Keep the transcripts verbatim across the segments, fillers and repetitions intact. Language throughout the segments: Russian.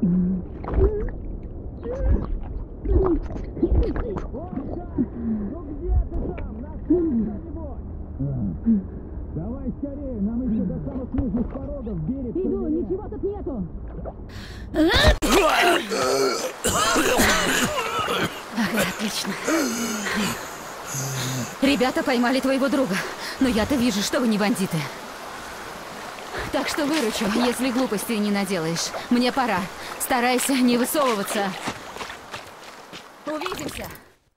Давай скорее, нам еще до самых нижних порогов берег. Иду, ничего тут нету. Ага, отлично. Ребята поймали твоего друга, но я-то вижу, что вы не бандиты. Так что выручу, если глупостей не наделаешь. Мне пора. Старайся не высовываться. Увидимся.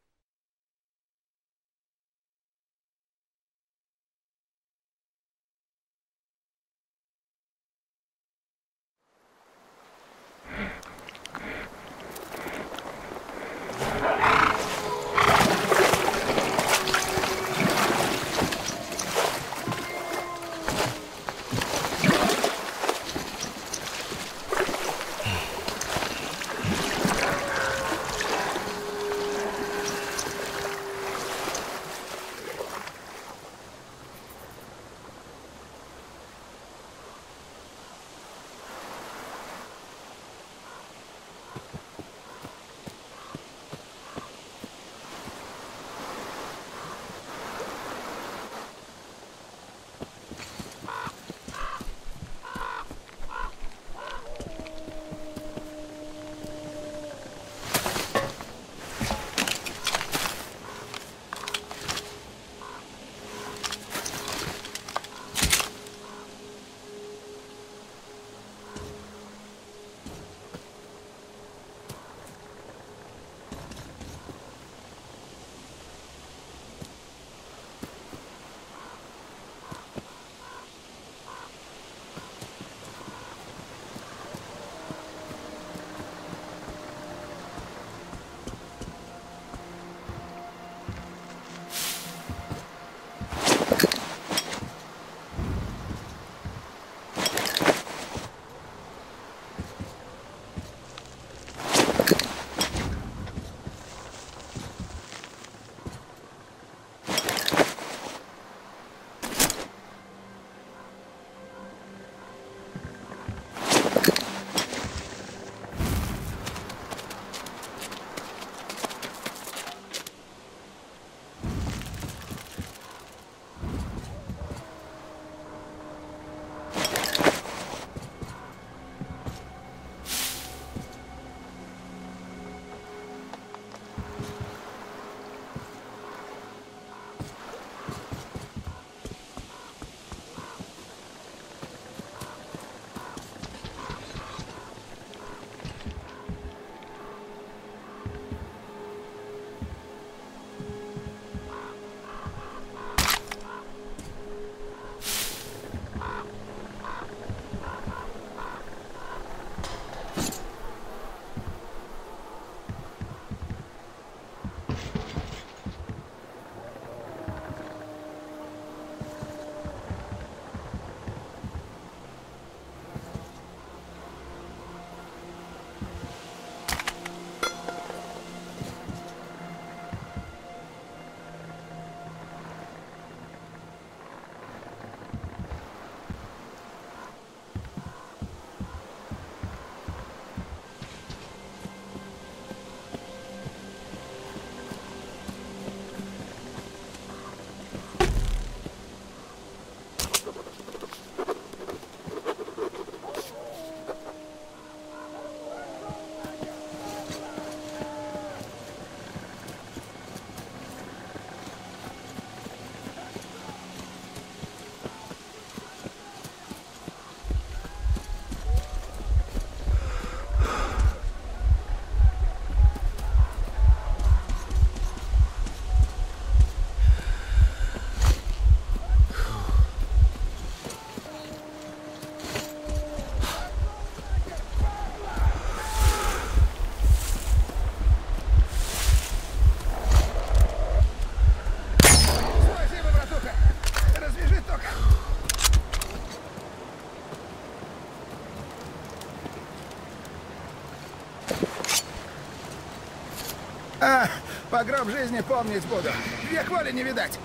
А, по гроб жизни помнить буду. Век воли не видать.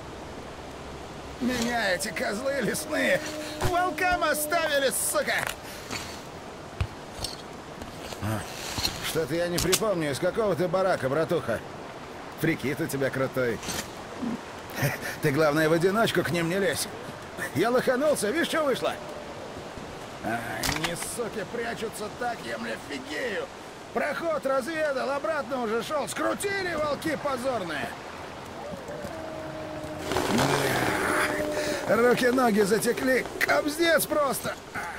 Меня эти козлы лесные волкам оставили, сука! Что-то я не припомню, из какого ты барака, братуха. Прикид у тебя крутой. Ты, главное, в одиночку к ним не лезь. Я лоханулся, видишь, что вышло? А, они, суки, прячутся так, я, мля, фигею. Проход разведал, обратно уже шел. Скрутили, волки позорные. Руки-ноги затекли. Кобздец просто.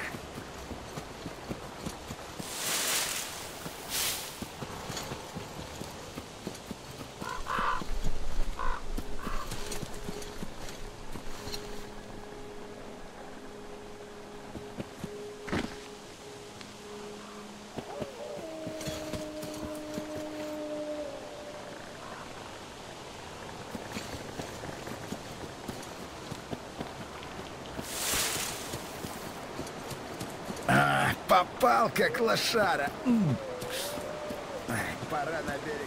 Попал, как лошара. Ай, пора на берег.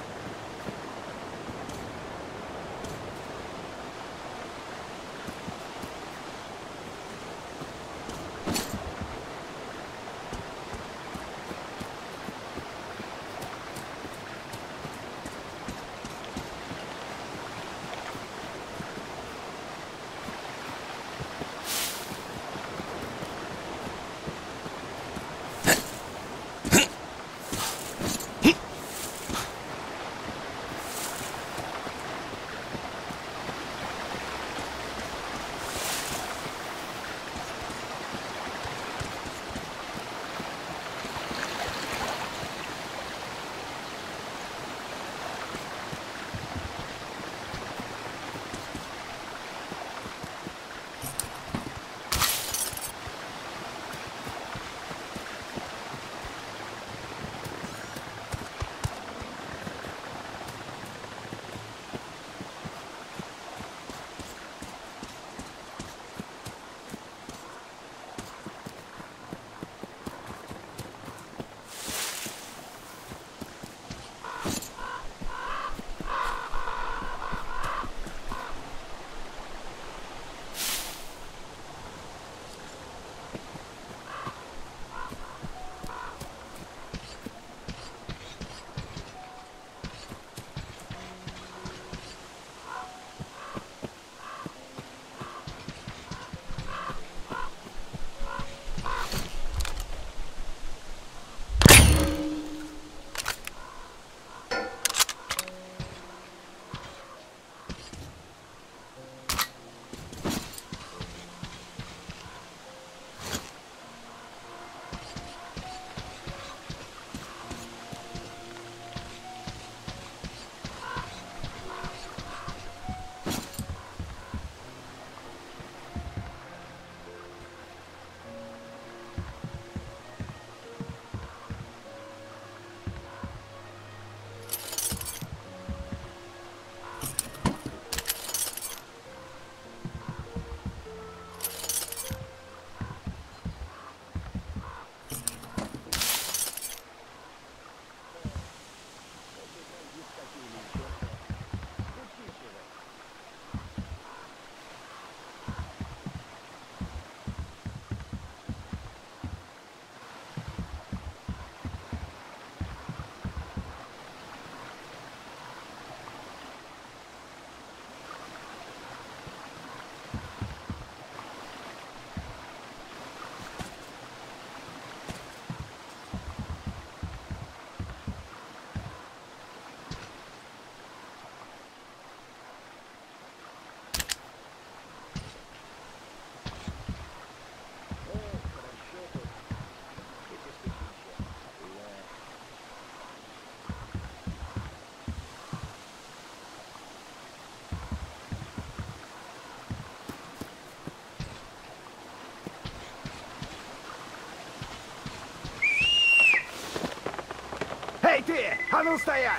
Эй ты! А ну стоять!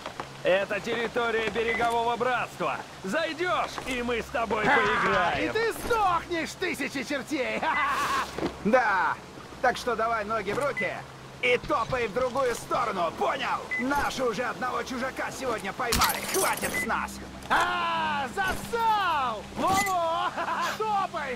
Это территория берегового братства. Зайдешь, и мы с тобой поиграем. И ты сдохнешь, тысячи чертей! Да, так что давай ноги в руки и топай в другую сторону, понял? Наши уже одного чужака сегодня поймали, хватит с нас! А, засал! Во-во! Топай!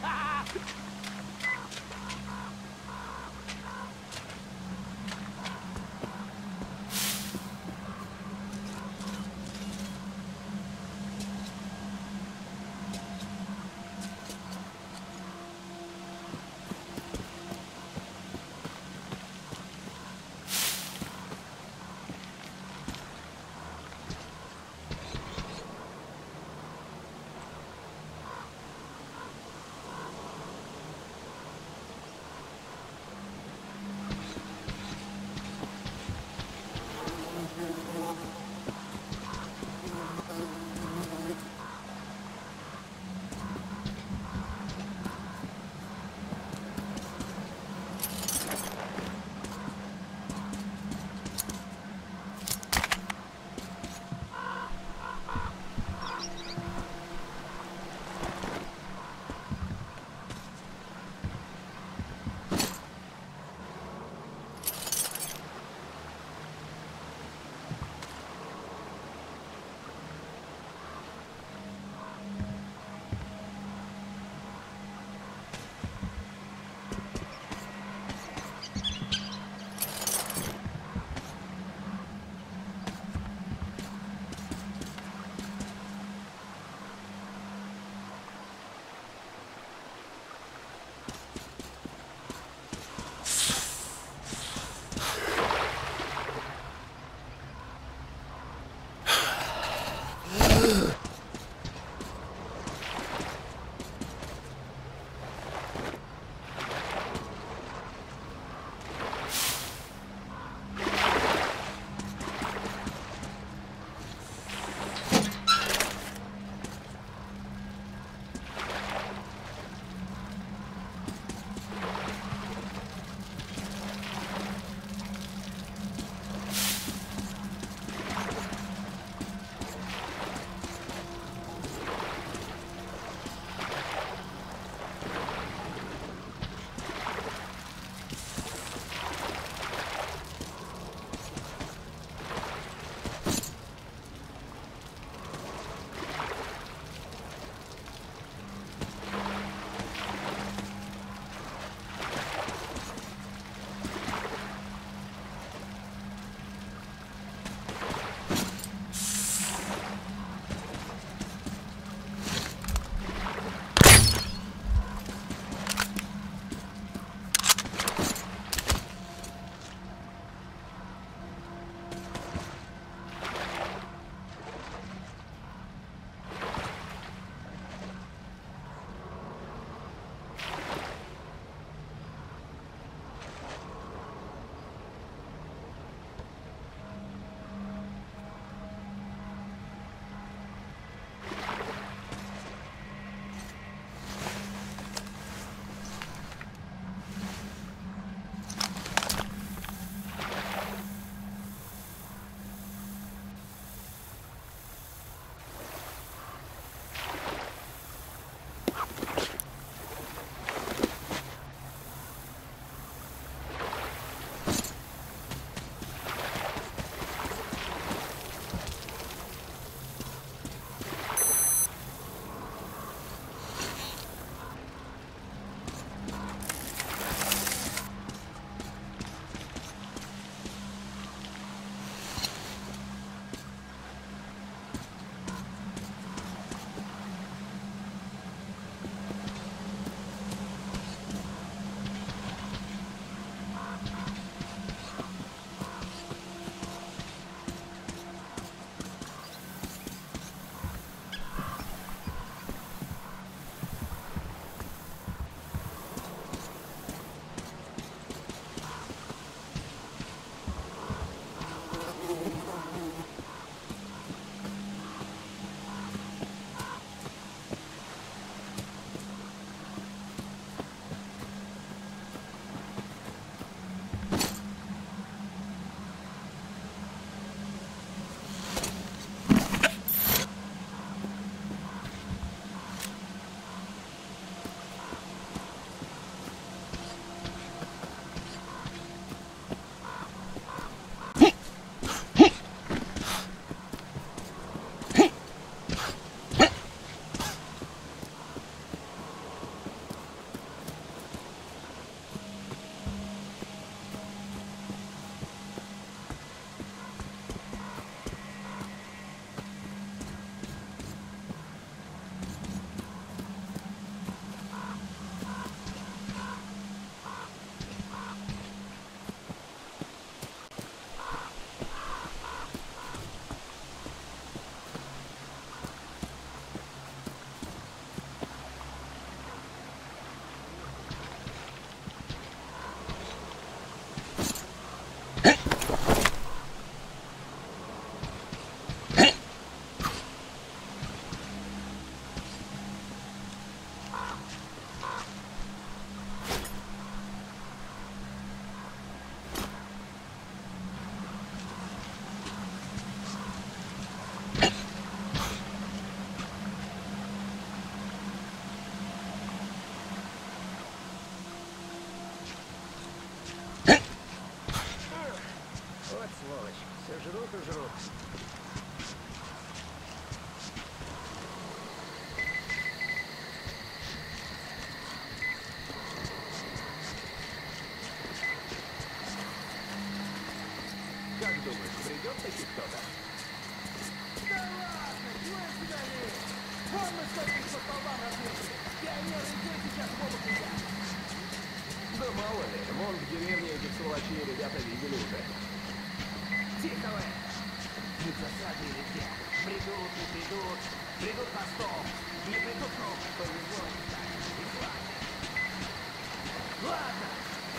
Как думаешь, придет таки кто-то? Да ладно, чего тебя нет? Вон мы сколько их по столбам развесили. Пионеры здесь сейчас могут летать. Да мало ли, вон в деревне этих сволочей ребята видели уже. Тихо вы! Не засадили где? Придут, не придут. Придут на стол. Не придут, ну, повезло не так. И хватит. Ладно.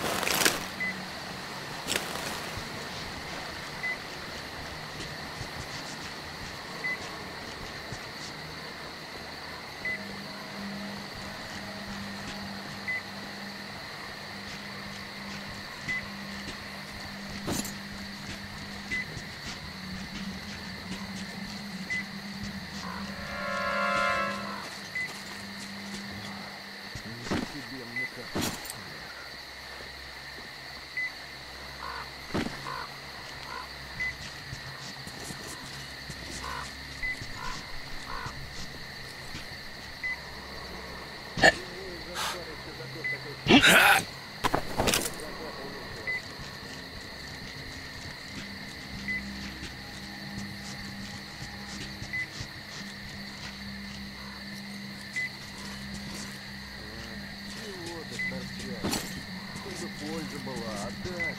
Польза была, отдашь.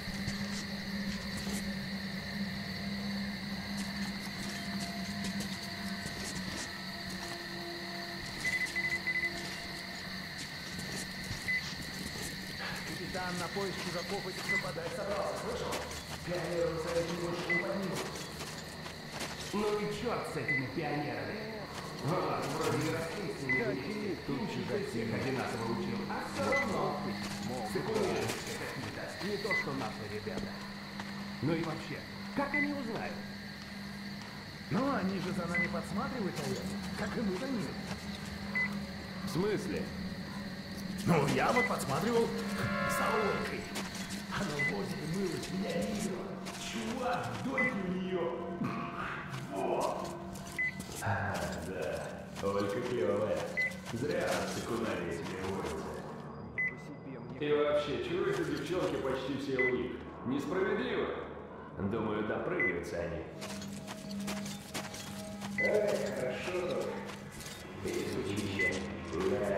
Капитан на поиск чужаков этих нападать собрался, слышал? Пионеры на совете больше не поднимут. Ну и черт с этими пионерами. Вот, вроде не росли с ними. Какие тут чужаки? Всех одинаково учил. А все равно. Сыкуняшки какие-то. Не то, что наши ребята. Ну и вообще, как они узнают? Ну, они же за нами подсматривают, наверное. Как и мы за ними. В смысле? Ну, я вот подсматривал за Олькой. Она в озере мылась, меня видела. Чувак, дойки у нее. Вот. А, да, Олька клевая. Зря секундария тебе уволился. И вообще, чего эти девчонки почти все у них? Несправедливо? Думаю, допрыгаются они. Эй, хорошо тут. Изучище. Да.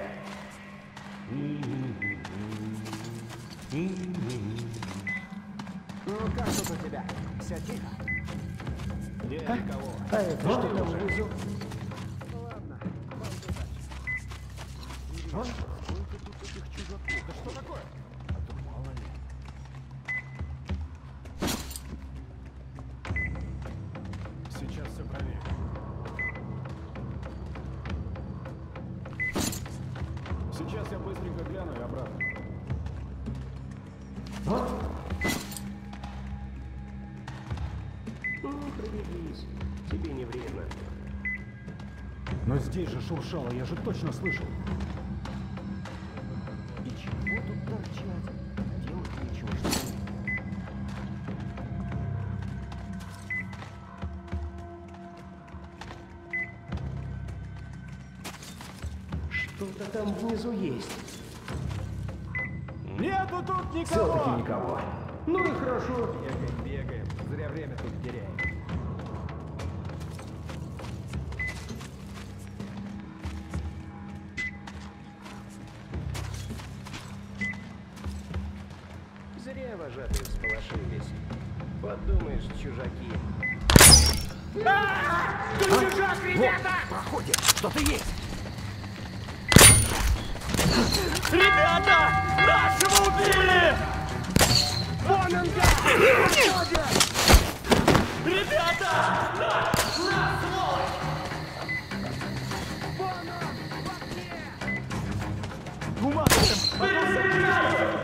Ну, как тут у тебя? Все тихо? Нет никого. А это что там внизу? Ладно, вам удачи. А? Сколько тут этих чужаков? Да что такое? А то мало ли. Сейчас все проверим. Сейчас я быстренько гляну и обратно. Ну, пробегись. Тебе не вредно. Но здесь же шуршало, я же точно слышал. И чего тут торчать? Делать нечего, что ли? Что-то там внизу есть. Нету тут никого! Все-таки никого. Ну и хорошо. Бегаем, бегаем. Зря время тут теряем. Зря вожатые всполошились. Подумаешь, чужаки. Тут чужак, ребята! Проходит, что-то есть. Ребята! Нашего убили! Вон он, гад! Ребята! На! На, сволочь! Вон он! В окне! Бумага!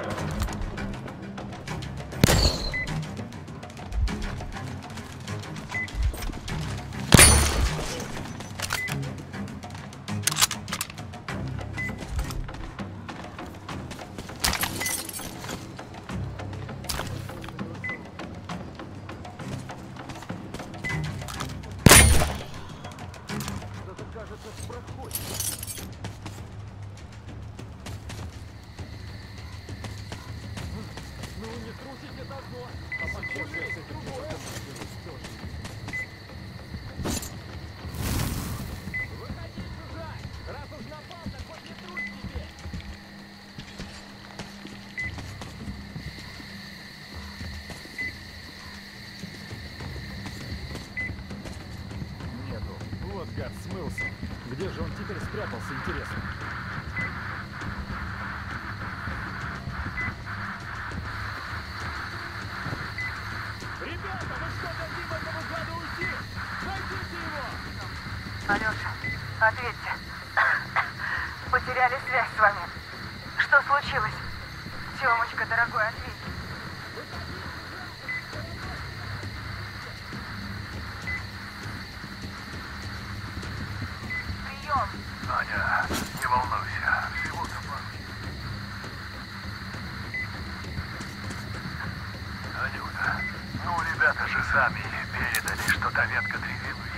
оказался интересным. Ребята, мы что, дадим этому гаду уйти? Найдите его! Алёша, ответьте. Потеряли связь с вами. Что случилось? Тёмочка, дорогой, ответь. Прием. Аня, не волнуйся, всего добавки. Анюта, ну ребята же сами передали, что та ветка древесной